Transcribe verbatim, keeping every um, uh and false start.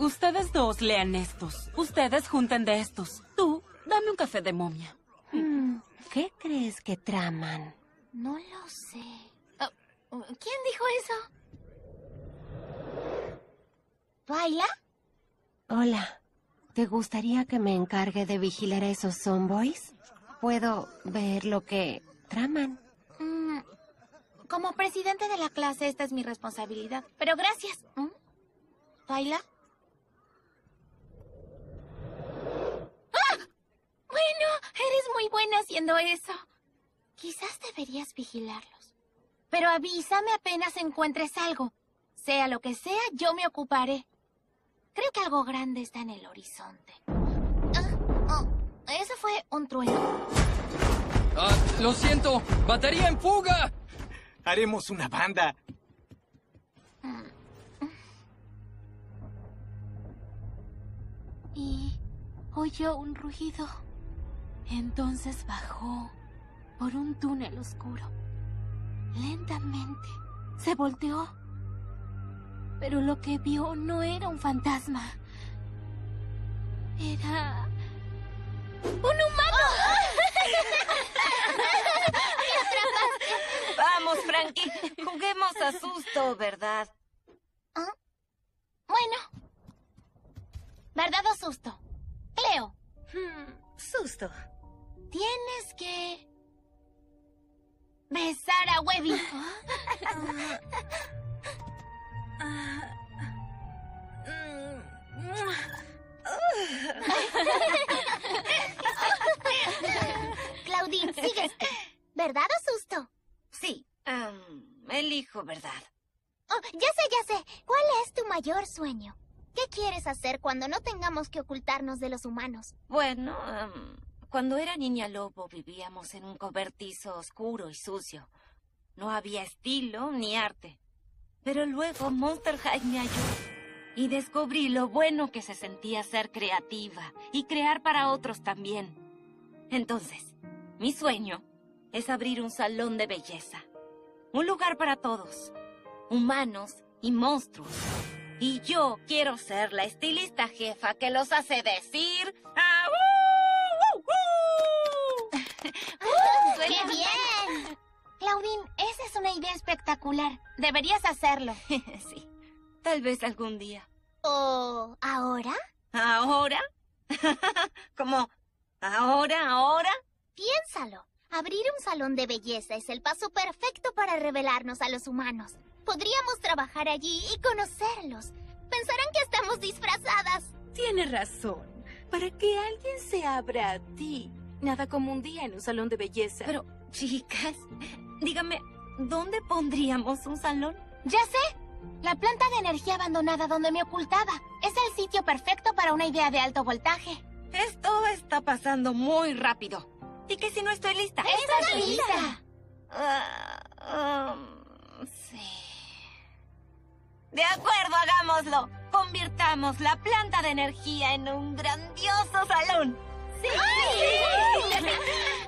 Ustedes dos lean estos. Ustedes junten de estos. Tú, dame un café de momia. Hmm, ¿Qué crees que traman? No lo sé. Oh, ¿quién dijo eso? ¿Baila? Hola. ¿Te gustaría que me encargue de vigilar a esos zomboys? Puedo ver lo que traman. Mm, como presidente de la clase, esta es mi responsabilidad. Pero gracias. ¿Mm? ¿Baila? ¡Ah! Bueno, eres muy buena haciendo eso. Quizás deberías vigilarlos. Pero avísame apenas encuentres algo. Sea lo que sea, yo me ocuparé. Creo que algo grande está en el horizonte. Ah, oh, eso fue un trueno. Ah, lo siento. ¡Batería en fuga! Haremos una banda. Y oyó un ruido. Entonces bajó por un túnel oscuro. Lentamente se volteó. Pero lo que vio no era un fantasma. Era... ¡un humano! Vamos, Frankie. Juguemos a susto, ¿verdad? ¿Ah? Bueno. ¿Verdad o susto? Cleo. Hmm, susto. Tienes que... besar a Webby. Claudine, sigues tú. ¿Verdad o susto? Sí, um, elijo verdad. Oh, ya sé, ya sé. ¿Cuál es tu mayor sueño? ¿Qué quieres hacer cuando no tengamos que ocultarnos de los humanos? Bueno, um, cuando era niña lobo vivíamos en un cobertizo oscuro y sucio. No había estilo ni arte. Pero luego Monster High me ayudó. Y descubrí lo bueno que se sentía ser creativa y crear para otros también. Entonces, mi sueño es abrir un salón de belleza. Un lugar para todos, humanos y monstruos. Y yo quiero ser la estilista jefa que los hace decir... ¡Ah, uh, uh, uh! ¡Qué bien! Claudine, esa es una idea espectacular. Deberías hacerlo. Sí, tal vez algún día. ¿O ahora? ¿Ahora? ¿Cómo? ¿Ahora? ¿Ahora? Piénsalo. Abrir un salón de belleza es el paso perfecto para revelarnos a los humanos. Podríamos trabajar allí y conocerlos. Pensarán que estamos disfrazadas. Tienes razón. Para que alguien se abra a ti. Nada como un día en un salón de belleza. Pero, chicas, dígame, ¿dónde pondríamos un salón? Ya sé. La planta de energía abandonada donde me ocultaba. Es el sitio perfecto para una idea de alto voltaje. Esto está pasando muy rápido. ¿Y qué si no estoy lista? ¡Estás lista! Uh, um, sí. De acuerdo, hagámoslo. Convirtamos la planta de energía en un grandioso salón. ¡Sí! ¡Sí!